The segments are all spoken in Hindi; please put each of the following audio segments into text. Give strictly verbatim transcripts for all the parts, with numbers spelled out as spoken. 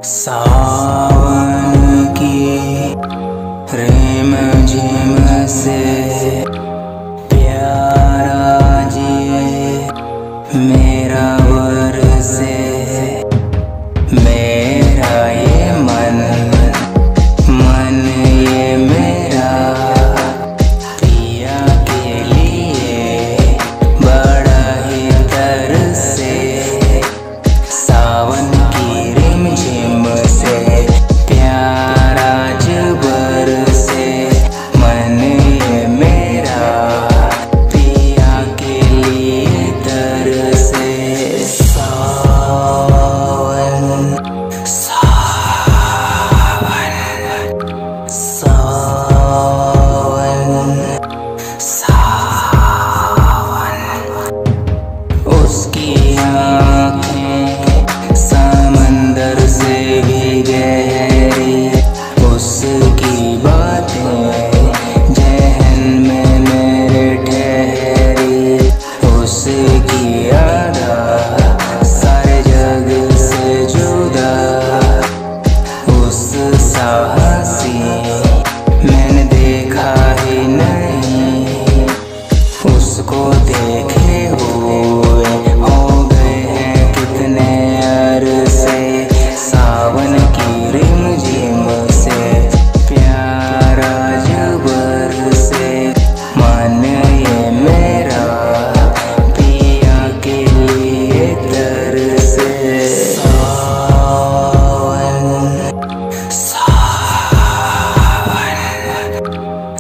सावन की रिम झिम से प्यारा जिए मेरा बरसे मेरा ये मन मन ये मेरा पिया के लिए बड़ा ही तरसे। सावन की रिम झिम से प्यारा जबर से मन ये मेरा पिया के लिए तरसे। सावन सावन सावन सावन उसकी आँखें समंदर से भी गहरी, उसकी बातें जहन में मेरे ठहरी, उसकी अदा सारे जग से जुदा, उस साहसी मैंने देखा ही नहीं, उसको देखे हुए हो गए हैं कितने अरसे। सावन की रिम झिम से प्यारा जबर से मन ये मेरा पिया के लिए तरसे। सावन सावन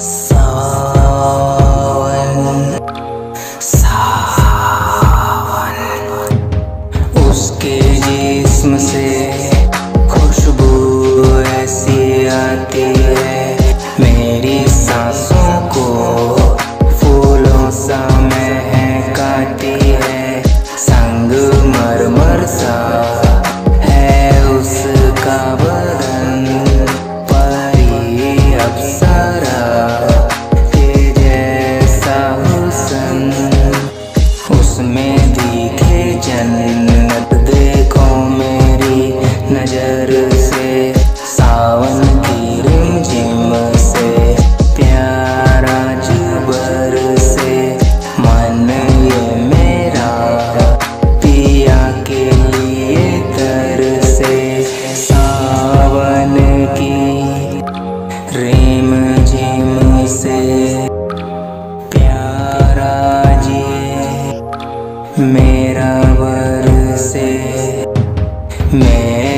सावन उसके जिस्म से खुशबू ऐसी आती है, मेरी सांसों को फूलों सा महकाती है। संग मरमर सा है उसका बदन, परी अप्सरा के जैसा हुस्न, उसमें दिखे जन्नत देखो मेरी नजर से। सावन की रिम झिम से प्यारा जबर से मन ये मेरा पिया के लिए तरसे। सावन की रिम झिम से प्यारा जिए मेरा बरसे। मैं